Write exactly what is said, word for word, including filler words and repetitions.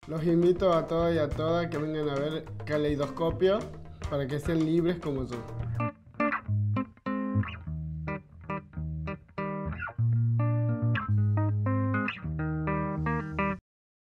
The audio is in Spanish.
Los invito a todos y a todas que vengan a ver Caleidoscopio para que sean libres como yo.